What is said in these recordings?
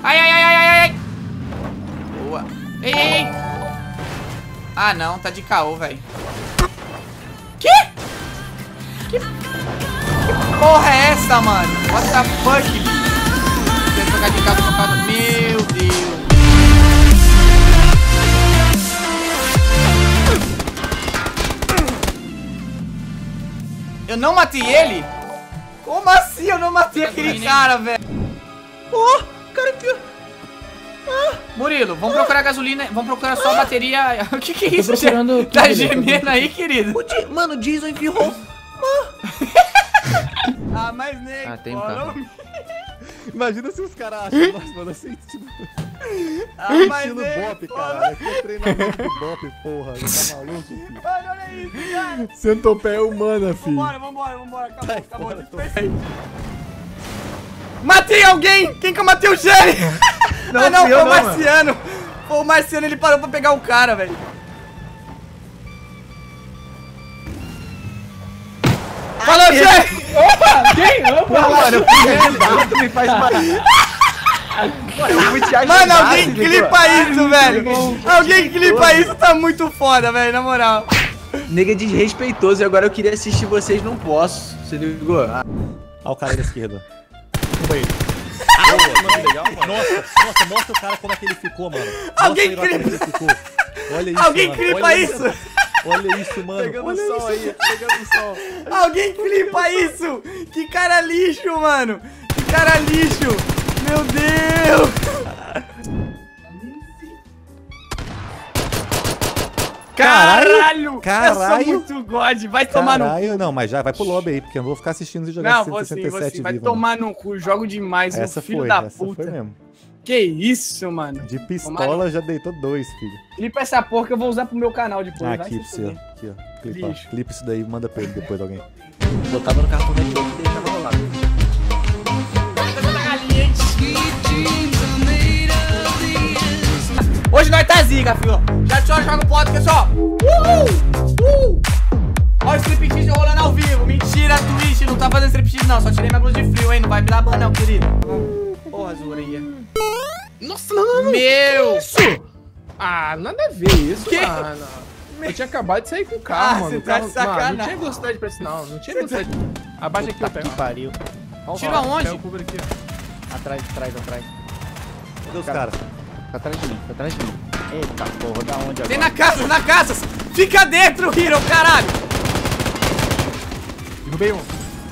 Ai, ai, ai, ai, ai, ai. Boa. Ei, ei, ei. Ah, não. Tá de caô, velho. Que porra é essa, mano? What the fuck, bicho? Deixa eu trocar de casa por causa... Meu Deus. Eu não matei ele? Como assim eu não matei aquele cara, velho? Oh, cara aqui. Murilo, vamos procurar gasolina. Vamos procurar só a bateria. O que é isso? Tá gemendo aí, querido? Mano, o Jason enviou. Ah, mas nem. Ah, tem um carro. Imagina se os caras acham nós, mano, assim, tipo... mas estilo nem, Bop, cara. Aqui é treinamento do Bop, porra. Tá maluco, filho? Mano, olha isso, cara. Centopeia humana, filho. Vambora. Acabou. Matei alguém! Quem que eu matei? O Jerry! Não, foi o Marciano. Foi o Marciano, ele parou pra pegar o cara, velho. Falou, Jerry! Opa! Quem? Opa! Mano, eu fui ajudado, me faz mal. Mano, alguém clipa isso, velho! Alguém clipa isso, tá muito foda, velho, na moral. Nega desrespeitoso e agora eu queria assistir vocês, não posso. Você ligou? Olha o cara da esquerda. Legal, mano. Nossa, mostra o cara como é que ele ficou, mano. Alguém clipa. Olha isso, Alguém mano. clipa isso. Olha isso, mano. Pegando o sol aí, pegando o sol. Alguém clipa isso. Que cara lixo, mano. Que cara lixo. Meu Deus. Caralho. Eu sou muito god. Vai tomar no cu. Não, mas já vai pro lobby aí, porque eu não vou ficar assistindo e jogar 167 vai vivo, tomar no cu. Jogo demais, essa filho foi, da essa puta. foi mesmo. Que isso, mano. De pistola já deitou 2, filho. Clipa essa porra que eu vou usar pro meu canal depois. Aqui pra você, aqui, ó. Clipa. Lixo. Clipa isso daí e manda pra ele depois alguém. Botava no cartão dele e deixava rolar. Hoje nós tá zica, filho. Já joga o podcast, ó. Olha o striptease rolando ao vivo. Mentira, Twitch. Não tá fazendo striptease, não. Só tirei minha blusa de frio, hein. Não vai me dar ban, não, querido. Porra, Zuria. Nossa, não. Meu! Isso! Ah, nada a ver isso, Que? mano. Eu tinha acabado de sair com o carro, mano. Você tá de sacanagem. Mano, não tinha velocidade pra isso, não. Não tinha velocidade. Abaixa aqui, eu pego. Pariu. Tiro aonde? Pega o cover aqui, ó. Atrás. Cadê os caras? Fica atrás de mim. Eita porra, da onde agora? Tem na casa. Fica dentro, Hero, caralho. Derrubei um.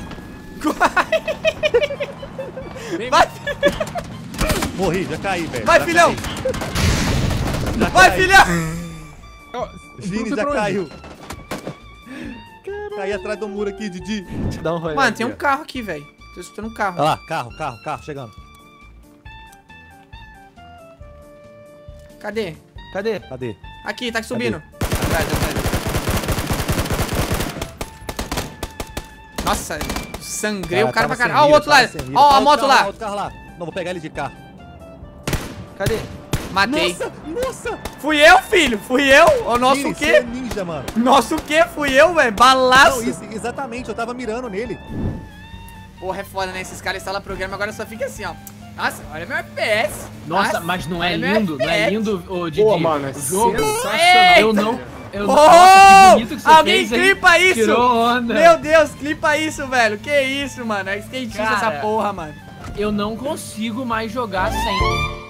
Vai, Morri, já caí, velho. vai, filhão. Vai, filhão. Vini já caiu. Caí atrás do muro aqui, Didi. Dá um rolê. Mano, tem um carro aqui, velho. Tô escutando um carro. Olha lá, carro chegando. Cadê? Cadê? Aqui, tá subindo. Atrás. Nossa, sangrei o cara pra caralho. Ó, o outro lá. Ó, a moto lá. Outro carro lá. Não, vou pegar ele de carro. Cadê? Matei. Nossa! Fui eu, filho. Fui eu. O nosso Vini, o você é quê? ninja, mano. Nosso o quê? Fui eu, velho. Balaço. Não, isso, exatamente, eu tava mirando nele. Porra, é foda, né? Esses caras instalam programa, agora só fica assim, ó. Nossa, olha meu FPS. Nossa, mas não é olha meu lindo? Não é FPS. lindo, ô Didi? Pô, mano, é o jogo. sensacional. Eu não... Oh, Nossa, que bonito que você alguém fez, hein? clipa isso. Tirou onda. Meu Deus, clipa isso, velho. Que isso, mano. É skatista essa Cara. porra, mano. Eu não consigo mais jogar sem.